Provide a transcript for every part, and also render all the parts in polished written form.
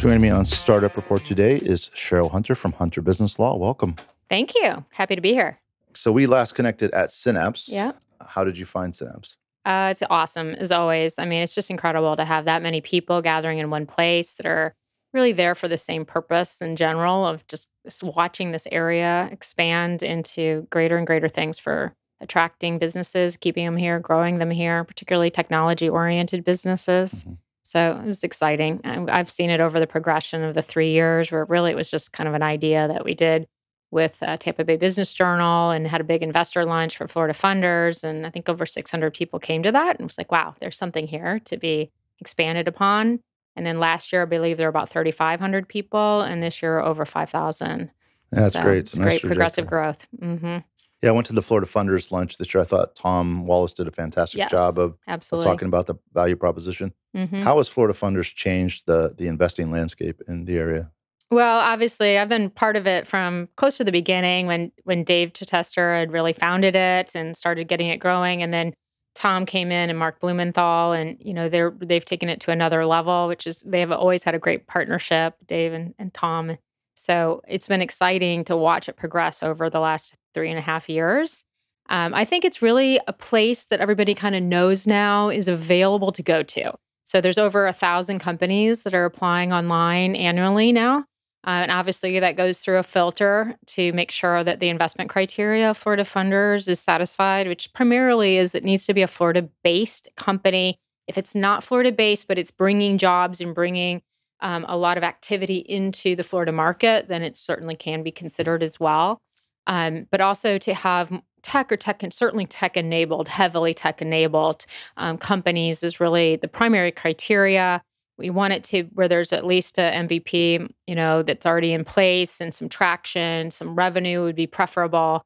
Joining me on Startup Report today is Sheryl Hunter from Hunter Business Law. Welcome. Thank you. Happy to be here. So we last connected at Synapse. Yeah. How did you find Synapse? It's awesome, as always. I mean, it's just incredible to have that many people gathering in one place that are really there for the same purpose in general of just watching this area expand into greater and greater things for attracting businesses, keeping them here, growing them here, particularly technology-oriented businesses. Mhm. So it was exciting. I've seen it over the progression of the 3 years where really it was just kind of an idea that we did with Tampa Bay Business Journal and had a big investor lunch for Florida funders. And I think over 600 people came to that. And it was like, wow, there's something here to be expanded upon. And then last year, I believe there were about 3,500 people. And this year, over 5,000. That's great. It's great progressive growth. Mm-hmm. Yeah, I went to the Florida Funders lunch this year. I thought Tom Wallace did a fantastic job of talking about the value proposition. Mm-hmm. How has Florida Funders changed the investing landscape in the area? Well, obviously, I've been part of it from close to the beginning when Dave Chitester had really founded it and started getting it growing. And then Tom came in and Mark Blumenthal, and they've taken it to another level, which is they have always had a great partnership, Dave and Tom. So it's been exciting to watch it progress over the last 3.5 years. I think it's really a place that everybody kind of knows now is available to go to. So there's over 1,000 companies that are applying online annually now. And obviously that goes through a filter to make sure that the investment criteria of Florida funders is satisfied, which primarily is it needs to be a Florida-based company. If it's not Florida-based, but it's bringing jobs and bringing a lot of activity into the Florida market, then it certainly can be considered as well. But also to have certainly tech-enabled, heavily tech-enabled companies is really the primary criteria. We want it to where there's at least an MVP, that's already in place and some traction, some revenue would be preferable.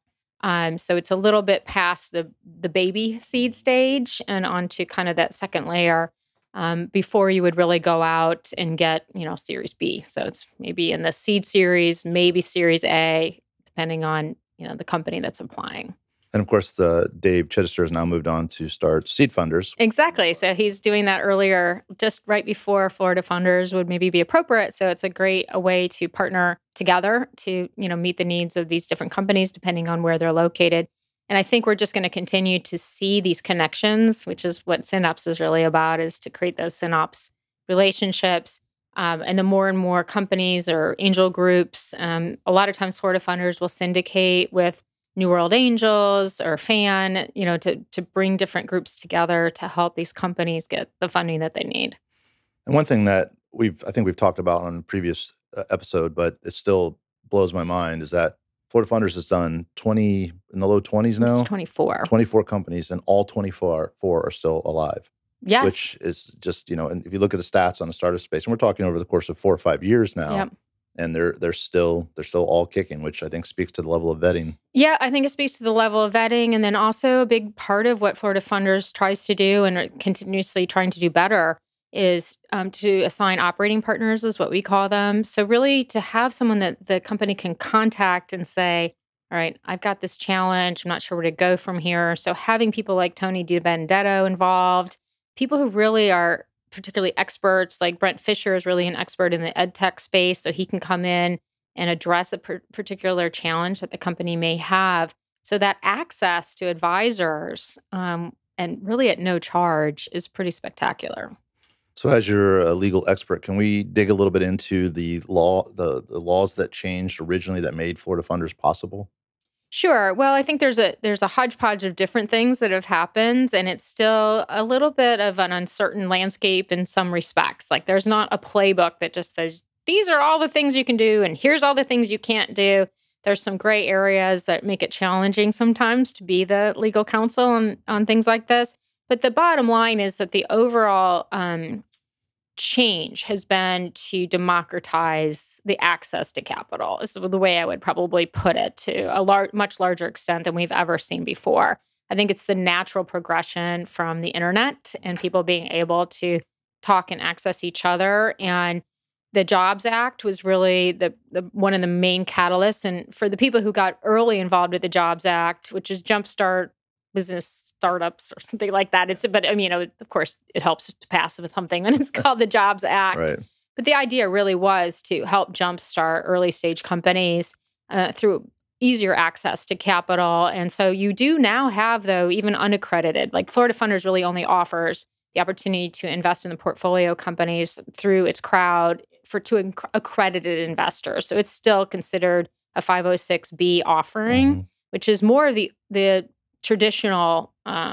So it's a little bit past the baby seed stage and onto kind of that second layer before you would really go out and get, Series B. So it's maybe in the seed series, maybe Series A, depending on, the company that's applying. And of course, Dave Chitester has now moved on to start Seed Funders. Exactly. So he's doing that earlier, just right before Florida Funders would maybe be appropriate. So it's a way to partner together to, meet the needs of these different companies, depending on where they're located. And I think we're just going to continue to see these connections, which is what Synapse is really about, is to create those Synapse relationships. And the more and more companies or angel groups, a lot of times Florida Funders will syndicate with New World Angels or FAN, to bring different groups together to help these companies get the funding that they need. And one thing that I think we've talked about on a previous episode, but it still blows my mind, is that Florida Funders has done 20 in the low 20s now. It's 24. 24 companies, and all 24 are still alive. Yes. Which is just, and if you look at the stats on the startup space, and we're talking over the course of 4 or 5 years now. Yep. And they're still all kicking, which I think speaks to the level of vetting. Yeah, I think it speaks to the level of vetting. And then also a big part of what Florida Funders tries to do and are continuously trying to do better is to assign operating partners, is what we call them. So really to have someone that the company can contact and say, all right, I've got this challenge. I'm not sure where to go from here. So having people like Tony DiBenedetto involved, people who really are particularly experts, like Brent Fisher is really an expert in the ed tech space, so he can come in and address a particular challenge that the company may have. So that access to advisors, and really at no charge, is pretty spectacular. So as you're a legal expert, can we dig a little bit into the laws that changed originally that made Florida Funders possible? Sure. Well, I think there's a hodgepodge of different things that have happened, and it's still a little bit of an uncertain landscape in some respects. Like there's not a playbook that just says, these are all the things you can do, and here's all the things you can't do. There's some gray areas that make it challenging sometimes to be the legal counsel on things like this. But the bottom line is that the overall change has been to democratize the access to capital, is the way I would probably put it, to a much larger extent than we've ever seen before. I think it's the natural progression from the internet and people being able to talk and access each other. And the Jobs Act was really the one of the main catalysts. And for the people who got early involved with the Jobs Act, which is Jumpstart Business Startups or something like that. Of course, it helps to pass with something when it's called the Jobs Act. Right. But the idea really was to help jumpstart early stage companies through easier access to capital. And so you do now have, though, even unaccredited, like Florida Funders really only offers the opportunity to invest in the portfolio companies through its crowd accredited investors. So it's still considered a 506B offering, Mhm. which is more of the traditional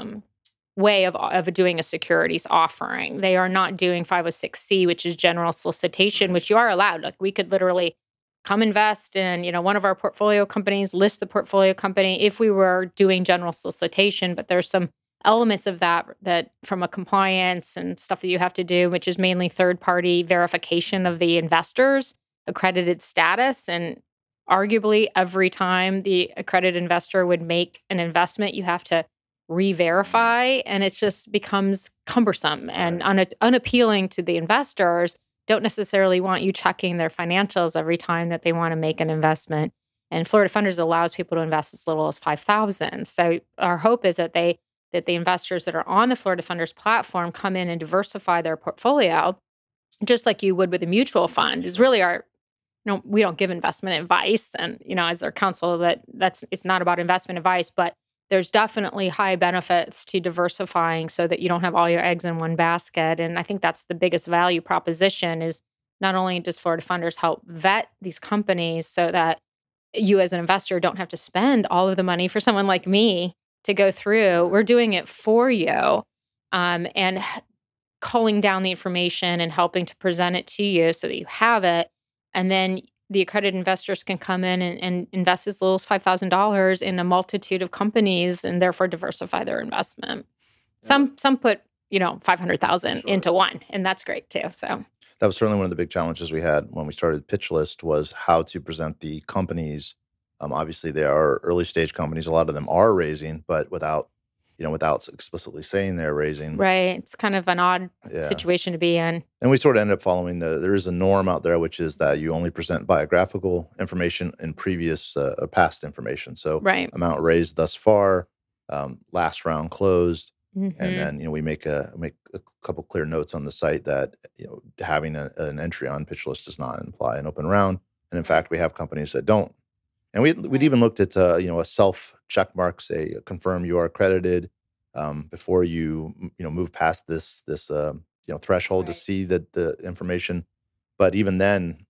way of doing a securities offering. They are not doing 506C, which is general solicitation, Right. which you are allowed. Like we could literally come invest in, one of our portfolio companies, list the portfolio company if we were doing general solicitation, but there's some elements of that from a compliance and stuff that you have to do, which is mainly third party verification of the investors accredited status. And arguably every time the accredited investor would make an investment, you have to Mhm. re-verify, and it just becomes cumbersome and Right. unappealing to the investors. Don't necessarily want you checking their financials every time that they want to make an investment. And Florida Funders allows people to invest as little as 5,000. So our hope is that the investors that are on the Florida Funders platform come in and diversify their portfolio, just like you would with a mutual fund. Is Sure. really our we don't give investment advice, and as their counsel, that's it's not about investment advice, but there's definitely high benefits to diversifying so that you don't have all your eggs in one basket. And I think that's the biggest value proposition is not only does Florida Funders help vet these companies so that you as an investor don't have to spend all of the money for someone like me to go through. Right. We're doing it for you, and culling down the information and helping to present it to you so that you have it. And then the accredited investors can come in and invest as little as $5,000 in a multitude of companies and therefore diversify their investment. And Some put, 500,000 sure. into one, and that's great too. So, That was certainly one of the big challenges we had when we started Pitch List was how to present the companies. Obviously, they are early stage companies. A lot of them are raising, but without explicitly saying they're raising. right, it's kind of an odd Yeah. situation to be in. And we sort of ended up following there is a norm out there, which is that you only present biographical information and previous past information. So Right. amount raised thus far, last round closed, and Mhm. then we make a couple clear notes on the site that having an entry on pitch list does not imply an open round, and in Right. fact we have companies that don't. And we'd Right. even looked at a self check mark, say confirm you are accredited before you move past this threshold to Right. see that the information. But even then,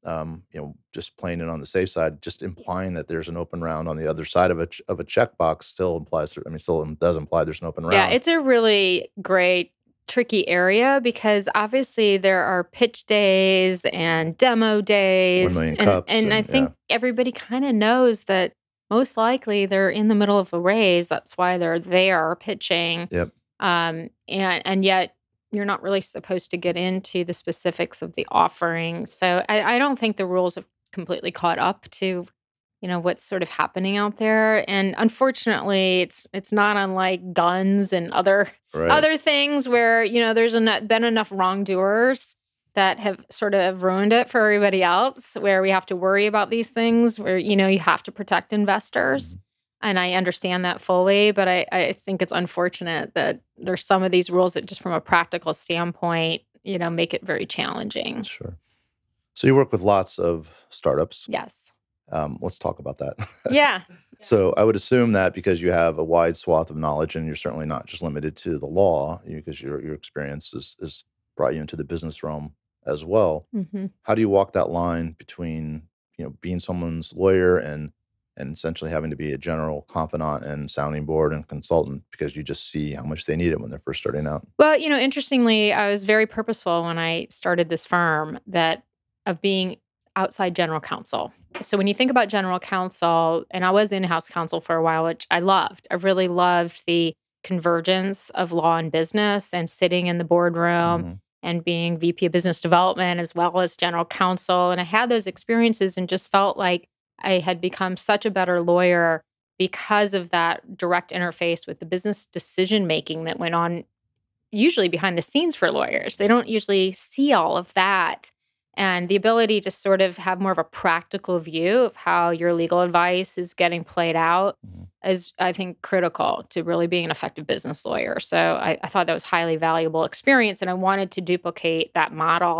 just playing it on the safe side, just implying that there's an open round on the other side of a checkbox still implies. I mean, still does imply there's an open Yeah, round. it's a really great, tricky area because obviously there are pitch days and demo One days. million And cups, I and yeah, think everybody kind of knows that most likely they're in the middle of a raise. That's why they're there pitching. yep, And yet you're not really supposed to get into the specifics of the offering. So I don't think the rules have completely caught up to what's sort of happening out there. And unfortunately it's not unlike guns and other right. other things where there's been enough wrongdoers that have sort of ruined it for everybody else, where we have to worry about these things, where you have to protect investors. Mhm. And I understand that fully, but I think it's unfortunate that there's some of these rules that just from a practical standpoint make it very challenging. Sure. So you work with lots of startups. Yes. Let's talk about that. Yeah. So I would assume that because you have a wide swath of knowledge, and you're certainly not just limited to the law, because your experience is brought you into the business realm as well. Hmm. How do you walk that line between being someone's lawyer and essentially having to be a general confidant and sounding board and consultant because you just see how much they need it when they're first starting out? Well, interestingly, I was very purposeful when I started this firm that of being outside general counsel. So when you think about general counsel, and I was in-house counsel for a while, which I loved. I really loved the convergence of law and business and sitting in the boardroom Mhm. and being VP of business development as well as general counsel. And I had those experiences and just felt like I had become such a better lawyer because of that direct interface with the business decision making that went on usually behind the scenes for lawyers. They don't usually see all of that. And the ability to sort of have more of a practical view of how your legal advice is getting played out Mhm. is, I think, critical to really being an effective business lawyer. So I thought that was highly valuable experience, and I wanted to duplicate that model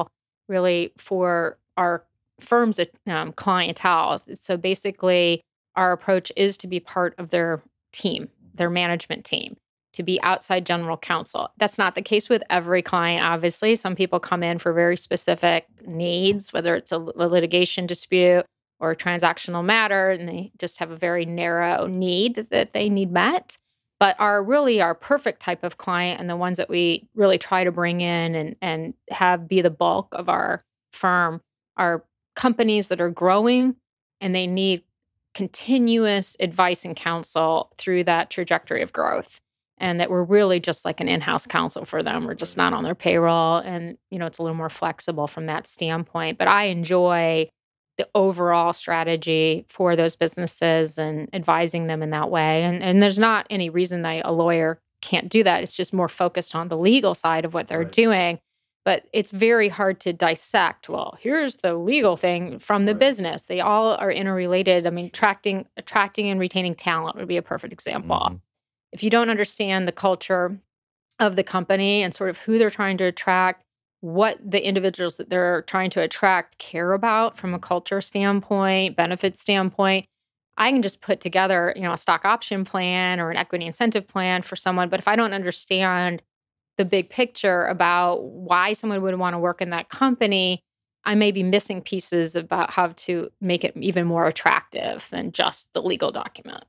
really for our firm's clientele. So basically, our approach is to be part of their team, their management team, to be outside general counsel. That's not the case with every client, obviously. Some people come in for very specific needs, whether it's a litigation dispute or a transactional matter, and they just have a very narrow need that they need met. But our perfect type of client and the ones that we really try to bring in and have be the bulk of our firm are companies that are growing and they need continuous advice and counsel through that trajectory of growth. And that we're really just like an in-house counsel for them. We're just not on their payroll. And, it's a little more flexible from that standpoint. But I enjoy the overall strategy for those businesses and advising them in that way. And there's not any reason that a lawyer can't do that. It's just more focused on the legal side of what they're doing. But it's very hard to dissect. Well, here's the legal thing from the business. They all are interrelated. I mean, attracting and retaining talent would be a perfect example. Mhm. If you don't understand the culture of the company and sort of who they're trying to attract, what the individuals that they're trying to attract care about from a culture standpoint, benefit standpoint, I can just put together, a stock option plan or an equity incentive plan for someone. But if I don't understand the big picture about why someone would want to work in that company, I may be missing pieces about how to make it even more attractive than just the legal document.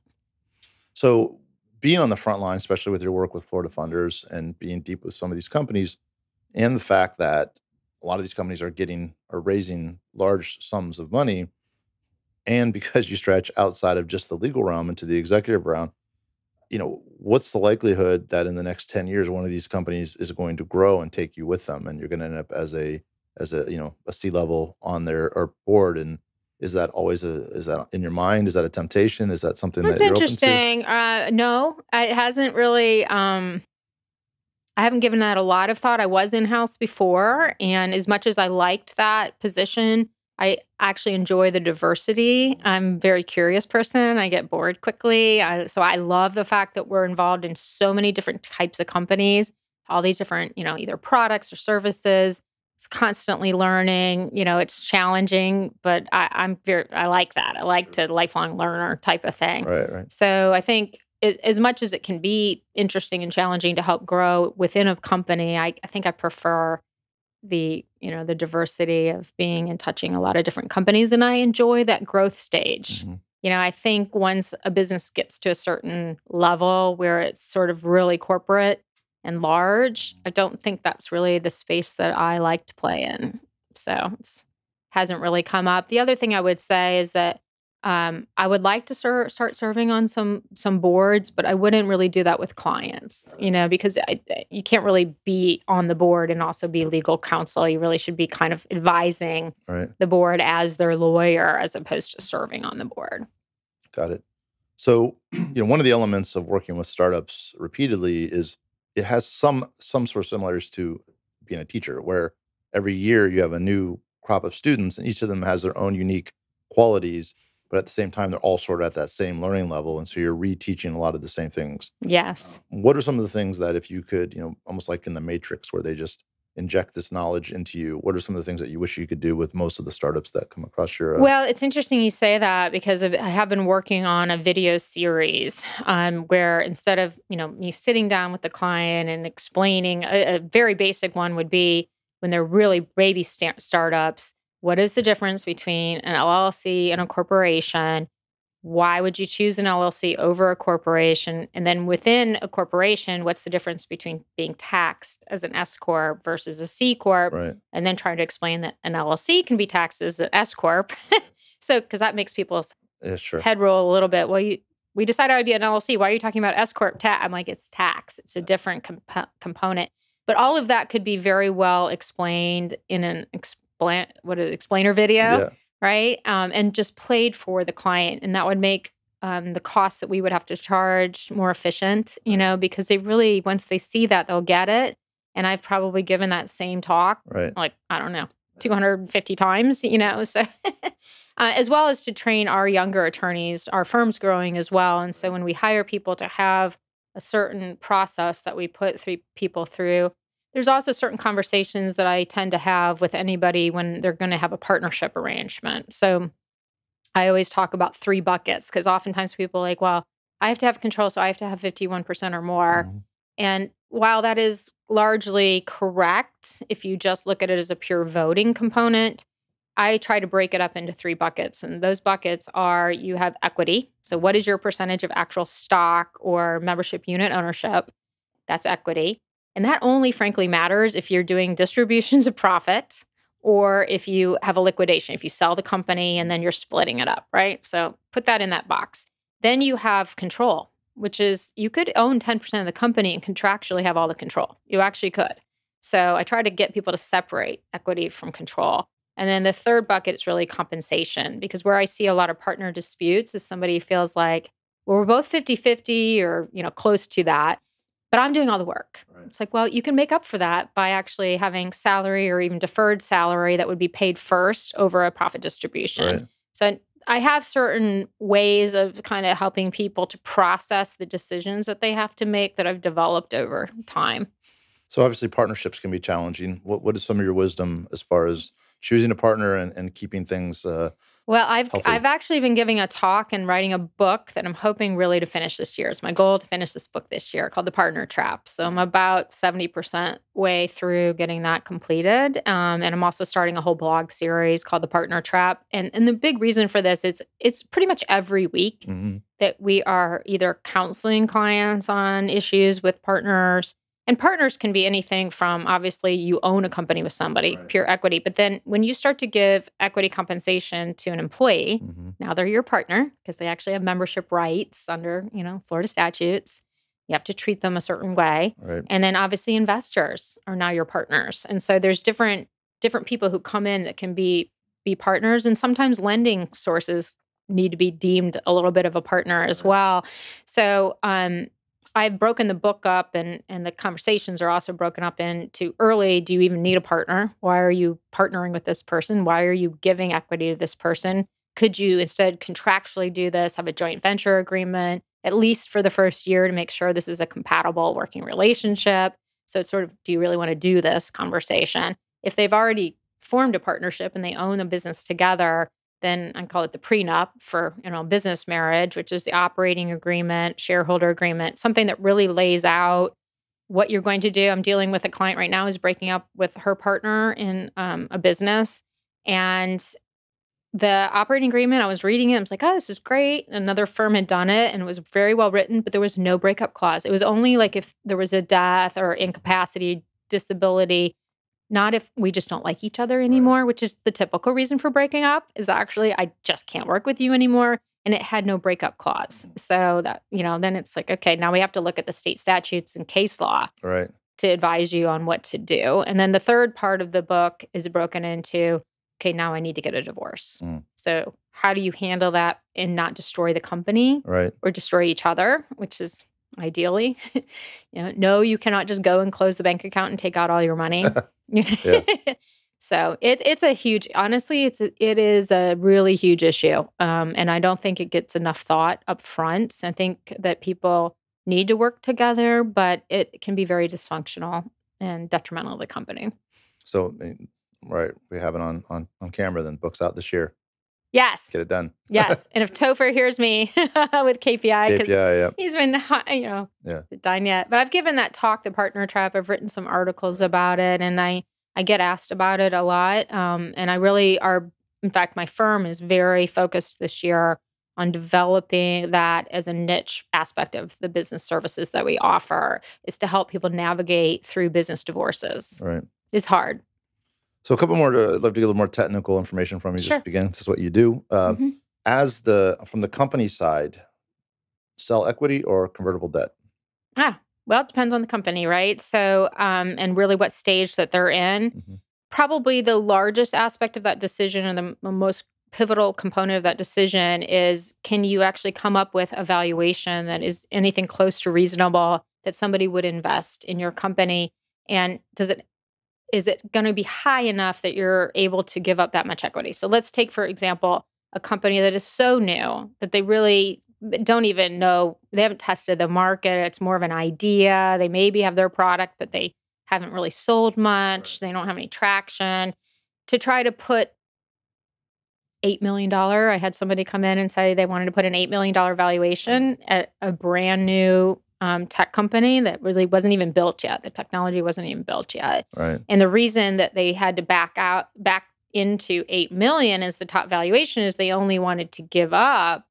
So being on the front line, especially with your work with Florida funders and being deep with some of these companies, and the fact that a lot of these companies are raising large sums of money, and because you stretch outside of just the legal realm into the executive realm, what's the likelihood that in the next 10 years one of these companies is going to grow and take you with them and you're going to end up as a C-level on their or board? And is that in your mind? Is that a temptation? Is that something That's that you're open to? interesting. No, it hasn't really. I haven't given that a lot of thought. I was in house before, and as much as I liked that position, I actually enjoy the diversity. I'm a very curious person. I get bored quickly. So I love the fact that we're involved in so many different types of companies, all these different, either products or services. It's constantly learning. It's challenging, but I like that. I like to lifelong learner type of thing. Right, right. So I think as much as it can be interesting and challenging to help grow within a company, I think I prefer the diversity of being and touching a lot of different companies, and I enjoy that growth stage. Mhm. I think once a business gets to a certain level where it's sort of really corporate and large, I don't think that's really the space that I like to play in. So it hasn't really come up. The other thing I would say is that I would like to start serving on some boards, but I wouldn't really do that with clients, because you can't really be on the board and also be legal counsel. You really should be kind of advising Right. the board as their lawyer as opposed to serving on the board. Got it. So, one of the elements of working with startups repeatedly is it has some sort of similarities to being a teacher, where every year you have a new crop of students, and each of them has their own unique qualities, but at the same time, they're all sort of at that same learning level, and so you're reteaching a lot of the same things. Yes. What are some of the things that if you could, almost like in the Matrix, where they just inject this knowledge into you? What are some of the things that you wish you could do with most of the startups that come across your? Well, it's interesting you say that because I have been working on a video series where instead of me sitting down with the client and explaining a very basic one would be when they're really baby startups, what is the difference between an LLC and a corporation? Why would you choose an LLC over a corporation? And then within a corporation, what's the difference between being taxed as an S corp versus a C corp? Right. And then trying to explain that an LLC can be taxed as an S corp. So, because that makes people's Yeah, sure. head roll a little bit. Well, we decided I'd be an LLC. Why are you talking about S corp tax? I'm like, it's tax. It's a different component. But all of that could be very well explained in an explainer video. Yeah. Right? And just played for the client. And that would make the costs that we would have to charge more efficient, because they really, once they see that, they'll get it. And I've probably given that same talk, Right. like, I don't know, 250 times, so as well as to train our younger attorneys. Our firm's growing as well. And so when we hire people to have a certain process that we put people through, There's also certain conversations that I tend to have with anybody when they're going to have a partnership arrangement. So I always talk about 3 buckets because oftentimes people are like, well, I have to have control, so I have to have 51% or more. Mhm. And while that is largely correct, if you just look at it as a pure voting component, I try to break it up into 3 buckets. And those buckets are you have equity. So, what is your percentage of actual stock or membership unit ownership? That's equity. And that only frankly matters if you're doing distributions of profit or if you have a liquidation, if you sell the company and then you're splitting it up, right? So put that in that box. Then you have control, which is you could own 10% of the company and contractually have all the control. You actually could. So I try to get people to separate equity from control. And then the third bucket is really compensation because where I see a lot of partner disputes is somebody feels like, well, we're both 50-50 or, close to that but I'm doing all the work. Right. It's like, well, you can make up for that by actually having salary or even deferred salary that would be paid first over a profit distribution. Right. So I have certain ways of kind of helping people to process the decisions that they have to make that I've developed over time. So obviously partnerships can be challenging. What is some of your wisdom as far as choosing a partner and keeping things Well, I've healthy? I've actually been giving a talk and writing a book that I'm hoping really to finish this year. It's my goal to finish this book this year called The Partner Trap. So I'm about 70% way through getting that completed. And I'm also starting a whole blog series called The Partner Trap. And the big reason for this, it's pretty much every week Hmm. that we are either counseling clients on issues with partners. And partners can be anything from obviously you own a company with somebody, Right. pure equity. But then when you start to give equity compensation to an employee, Hmm. now they're your partner because they actually have membership rights under, Florida statutes. You have to treat them a certain way. Right. And then obviously investors are now your partners. And so there's different people who come in that can be partners and sometimes lending sources need to be deemed a little bit of a partner as Right. well. So I've broken the book up and the conversations are also broken up into early, do you even need a partner? Why are you partnering with this person? Why are you giving equity to this person? Could you instead contractually do this, have a joint venture agreement, at least for the first year to make sure this is a compatible working relationship? So it's sort of, do you really want to do this conversation? If they've already formed a partnership and they own a business together, then I call it the prenup for, business marriage, which is the operating agreement, shareholder agreement, something that really lays out what you're going to do. I'm dealing with a client right now who's breaking up with her partner in a business. And the operating agreement, I was reading it. I was like, oh, this is great. Another firm had done it and it was very well written, but there was no breakup clause. It was only like if there was a death or incapacity, disability, not if we just don't like each other Right. anymore, which is the typical reason for breaking up is actually I just can't work with you anymore. And it had no breakup clause. So that, then it's like, okay, now we have to look at the state statutes and case law Right. to advise you on what to do. And then the third part of the book is broken into, okay, now I need to get a divorce. Mm. So how do you handle that and not destroy the company Right. or destroy each other, which is ideally, no, you cannot just go and close the bank account and take out all your money. Yeah. So it's a huge, honestly, it is a really huge issue. And I don't think it gets enough thought up front. I think that people need to work together, but it can be very dysfunctional and detrimental to the company. So, right, we have it on camera. Then books out this year. Yes. Get it done. Yes. And if Topher hears me with KPI, because KPI. Yeah. he's been, Yeah. done yet. But I've given that talk, The Partner Trap. I've written some articles about it, and I get asked about it a lot. And I really are, in fact, my firm is very focused this year on developing that as a niche aspect of the business services that we offer, is to help people navigate through business divorces. Right. It's hard. So a couple more. I'd love to get a little more technical information from you. Just Sure. to begin. This is what you do. hmm From the company side, sell equity or convertible debt. Well, it depends on the company, right? So, and really what stage that they're in. Hmm. Probably the largest aspect of that decision and the most pivotal component of that decision is can you actually come up with a valuation that is anything close to reasonable that somebody would invest in your company? And is it going to be high enough that you're able to give up that much equity? So let's take, for example, a company that is so new that they really don't even know, they haven't tested the market. It's more of an idea. They maybe have their product, but they haven't really sold much, they don't have any traction, to try to put $8 million. I had somebody come in and say they wanted to put an $8 million valuation at a brand new tech company that really wasn't even built yet. The technology wasn't even built yet. Right. And the reason that they had to back into 8 million as the top valuation is they only wanted to give up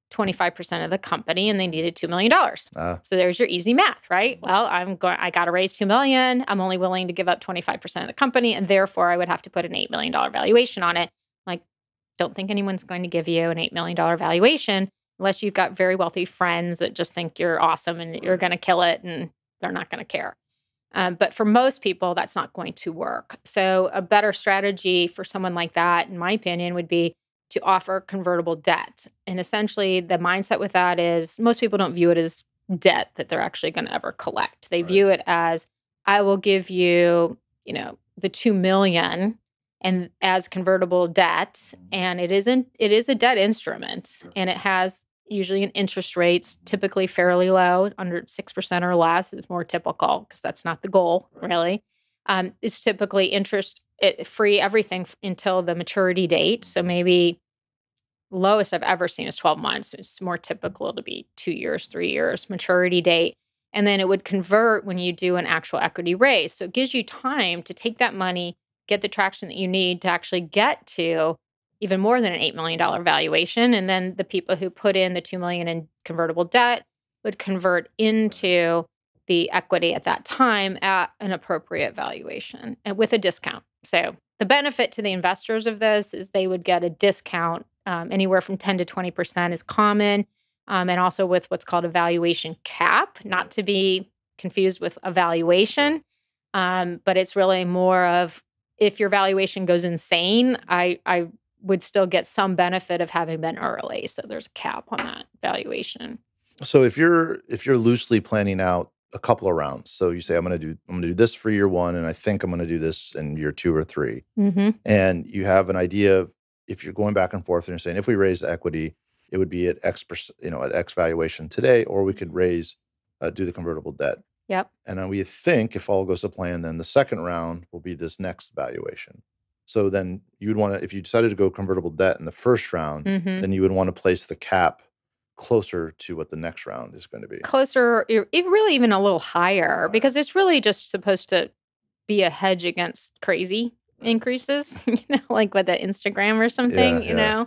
25% of the company and they needed $2 million. So there's your easy math, right? Well, I got to raise 2 million. I'm only willing to give up 25% of the company. And therefore I would have to put an $8 million valuation on it. Like, don't think anyone's going to give you an $8 million valuation unless you've got very wealthy friends that just think you're awesome and you're going to kill it and they're not going to care. But for most people, that's not going to work. So a better strategy for someone like that, in my opinion, would be to offer convertible debt. And essentially the mindset with that is most people don't view it as debt that they're actually going to ever collect. They view it as, I will give you, the 2 million and as convertible debt. And it is a debt instrument and it has usually an interest rates typically fairly low, under 6% or less is more typical because that's not the goal really. It's typically interest free everything until the maturity date. So maybe lowest I've ever seen is 12 months. It's more typical to be 2 years, 3 years maturity date. And then it would convert when you do an actual equity raise. So it gives you time to take that money, get the traction that you need to actually get to even more than an $8 million valuation. And then the people who put in the $2 million in convertible debt would convert into the equity at that time at an appropriate valuation and with a discount. So the benefit to the investors of this is they would get a discount anywhere from 10 to 20% is common. And also with what's called a valuation cap, not to be confused with a valuation. But it's really more of if your valuation goes insane, I would still get some benefit of having been early. So there's a cap on that valuation. So if you're loosely planning out a couple of rounds, so you say I'm going to do this for year one, and I think I'm going to do this in year 2 or 3, and you have an idea of if you're going back and forth and you're saying if we raise equity, it would be at X%, at X valuation today, or we could do the convertible debt. Yep. And then we think if all goes to plan, then the second round will be this next valuation. So then you would want to, if you decided to go convertible debt in the first round, then you would want to place the cap closer to what the next round is going to be. Closer, really even a little higher, because it's really just supposed to be a hedge against crazy increases, like with the Instagram or something,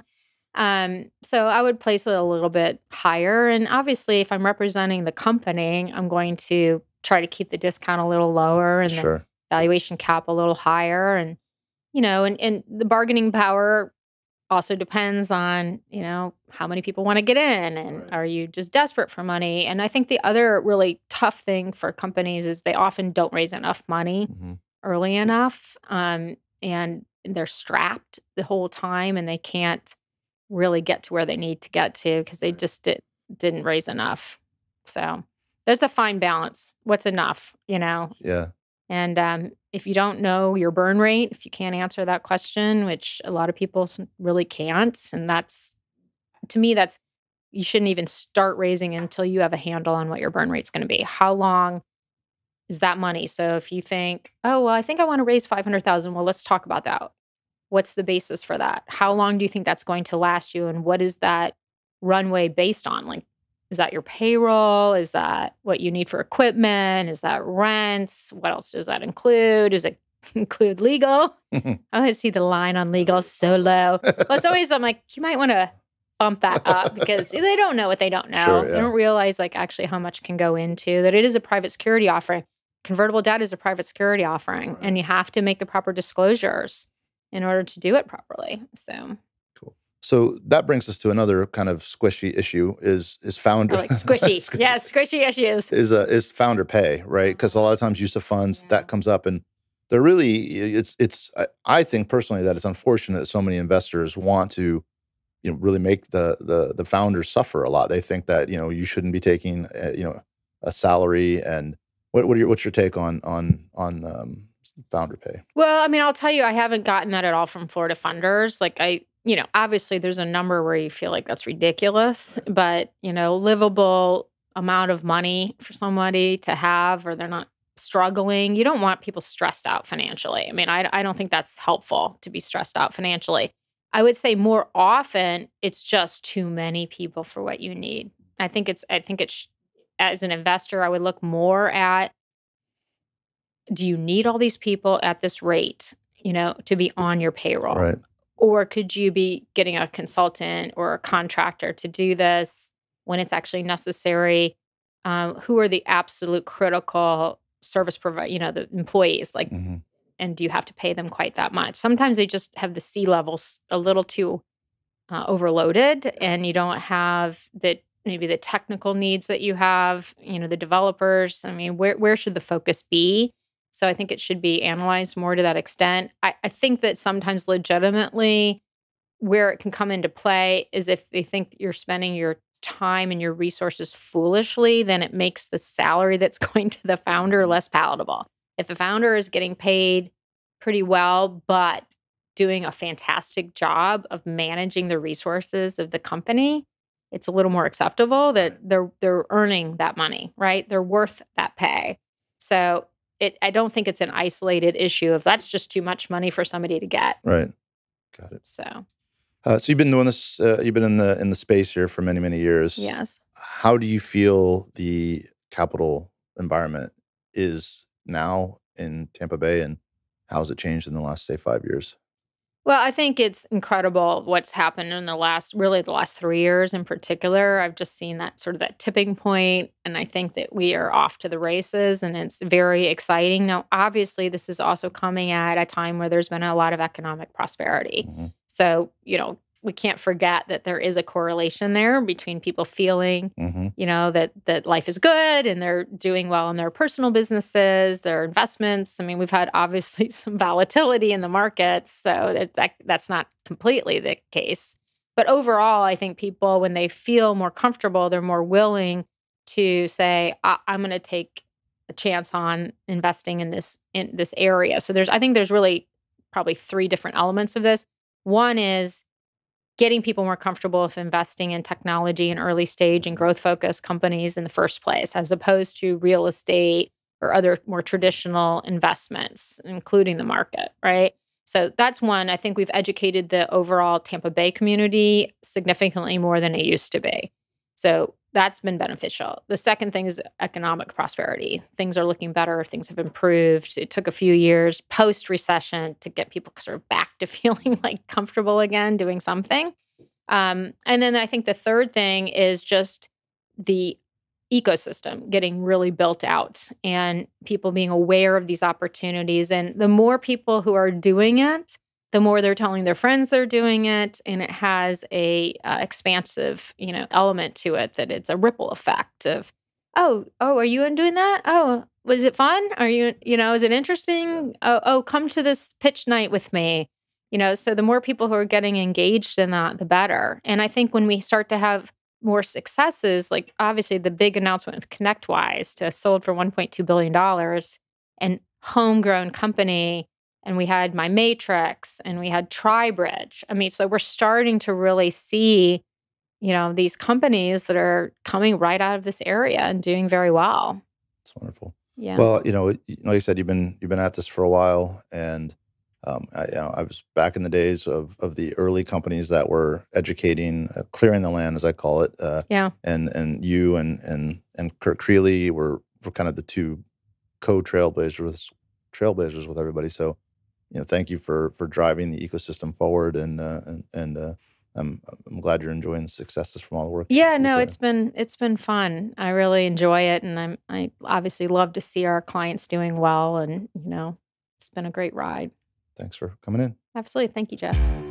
So I would place it a little bit higher. And obviously, if I'm representing the company, I'm going to try to keep the discount a little lower and the valuation cap a little higher. And, and the bargaining power also depends on, how many people want to get in and are you just desperate for money? And I think the other really tough thing for companies is they often don't raise enough money early enough. And they're strapped the whole time and they can't really get to where they need to get to because they just didn't raise enough. So there's a fine balance. What's enough, Yeah. And if you don't know your burn rate, if you can't answer that question, which a lot of people really can't, and to me, you shouldn't even start raising until you have a handle on what your burn rate's going to be. How long is that money? So if you think, oh, well, I think I want to raise 500,000. Well, let's talk about that. What's the basis for that? How long do you think that's going to last you? And what is that runway based on? Like, is that your payroll? Is that what you need for equipment? Is that rent? What else does that include? Does it include legal? I see the line on legal is so low. Well, it's always, I'm like, you might want to bump that up because they don't know what they don't know. They don't realize like actually how much can go into that. It is a private security offering. Convertible debt is a private security offering, and you have to make the proper disclosures in order to do it properly. So cool. So that brings us to another kind of squishy issue is founder. I like squishy. squishy. Yeah, squishy issues. Is founder pay, right? Because a lot of times use of funds, that comes up, and they're really, I think personally that it's unfortunate that so many investors want to, really make the founders suffer a lot. They think that, you shouldn't be taking, a salary. And what's your take on founder pay? Well, I mean, I'll tell you, I haven't gotten that at all from Florida funders. Like obviously there's a number where you feel like that's ridiculous, but, livable amount of money for somebody to have, or they're not struggling. You don't want people stressed out financially. I mean, I don't think that's helpful to be stressed out financially. I would say more often it's just too many people for what you need. I think it's as an investor, I would look more at, do you need all these people at this rate, to be on your payroll? Right. Or could you be getting a consultant or a contractor to do this when it's actually necessary? Who are the absolute critical service provider, the employees, like, Hmm. and do you have to pay them quite that much? Sometimes they just have the C levels a little too overloaded, and you don't have maybe the technical needs that you have, the developers. I mean, where should the focus be? So I think it should be analyzed more to that extent. I think that sometimes legitimately where it can come into play is if they think you're spending your time and your resources foolishly, then it makes the salary that's going to the founder less palatable. If the founder is getting paid pretty well, but doing a fantastic job of managing the resources of the company, it's a little more acceptable that they're earning that money, right? They're worth that pay. So I don't think it's an isolated issue of that's just too much money for somebody to get. Right. Got it. So So you've been doing this. You've been in the space here for many, many years. yes. How do you feel the capital environment is now in Tampa Bay, and how has it changed in the last, say, 5 years? Well, I think it's incredible what's happened in the last 3 years in particular. I've just seen that sort of that tipping point, and I think that we are off to the races, and it's very exciting. Now, obviously, this is also coming at a time where there's been a lot of economic prosperity. Hmm. So, we can't forget that there is a correlation there between people feeling, Hmm. that life is good and they're doing well in their personal businesses, their investments. I mean, we've had obviously some volatility in the markets, so that's not completely the case. But overall, I think people, when they feel more comfortable, they're more willing to say, I'm going to take a chance on investing in this area. So I think there's really probably three different elements of this. One is getting people more comfortable with investing in technology and early stage and growth focused companies in the first place, as opposed to real estate or other more traditional investments, including the market, right? So that's one. I think we've educated the overall Tampa Bay community significantly more than it used to be. So that's been beneficial. The second thing is economic prosperity. Things are looking better. Things have improved. It took a few years post recession to get people sort of back to feeling like comfortable again doing something. And then I think the third thing is just the ecosystem getting really built out and people being aware of these opportunities. And the more people who are doing it, the more they're telling their friends they're doing it, and it has a expansive, element to it, that it's a ripple effect of, oh, are you in doing that? Oh, was it fun? Are you, is it interesting? Oh, come to this pitch night with me. So the more people who are getting engaged in that, the better. And I think when we start to have more successes, like obviously the big announcement with ConnectWise to sold for $1.2 billion and homegrown company. And we had My Matrix and we had TriBridge. I mean, so we're starting to really see, these companies that are coming right out of this area and doing very well. It's wonderful. Yeah. Well, like you said, you've been at this for a while, and I was back in the days of the early companies that were educating, clearing the land, as I call it. Yeah. And you and Kurt Creeley were kind of the two trailblazers with everybody. So, thank you for driving the ecosystem forward, and I'm glad you're enjoying the successes from all the work. Yeah, you're no, putting in. it's been fun. I really enjoy it, and I obviously love to see our clients doing well, and it's been a great ride. Thanks for coming in. Absolutely. Thank you, Jeff.